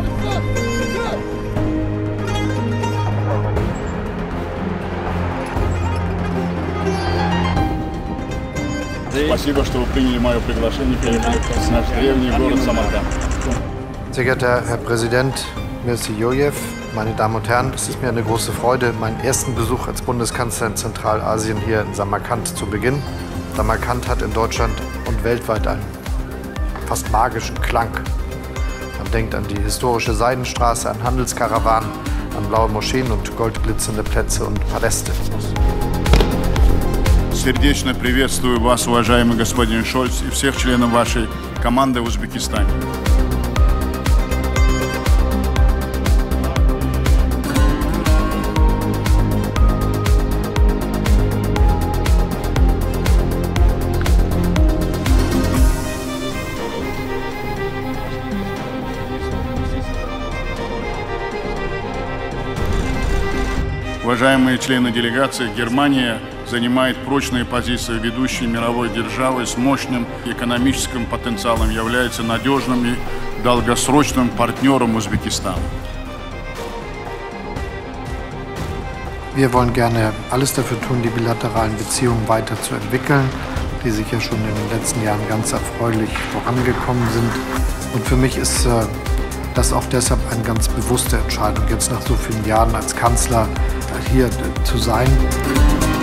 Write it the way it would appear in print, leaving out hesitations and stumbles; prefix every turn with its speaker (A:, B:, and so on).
A: Спасибо, что вы приняли мое приглашение приехать в наш древний город Самарканд.
B: Sehr geehrter Herr Präsident Mirziyoyev, meine Damen und Herren, es ist mir eine große Freude, meinen ersten Besuch als Bundeskanzler in Zentralasien hier in Samarkand zu beginnen. Samarkand hat in Deutschland und weltweit einen fast magischen Klang. Man denkt an die historische Seidenstraße, an Handelskarawanen, an blaue Moscheen und goldglitzernde Plätze und Paläste.
A: Сердечно приветствую вас, уважаемый господин Шольц, и всех членов вашей команды в Узбекистане. Уважаемые члены делегации, Германия занимает прочные позиции ведущей мировой державы с мощным экономическим потенциалом, является надежным и долгосрочным партнером Узбекистана.
B: Wir wollen gerne alles dafür tun, die bilateralen Beziehungen weiterzuentwickeln, die sich ja schon in den letzten Jahren ganz erfreulich vorangekommen sind. Und für mich ist das auch deshalb eine ganz bewusste Entscheidung, jetzt nach so vielen Jahren als Kanzler hier zu sein.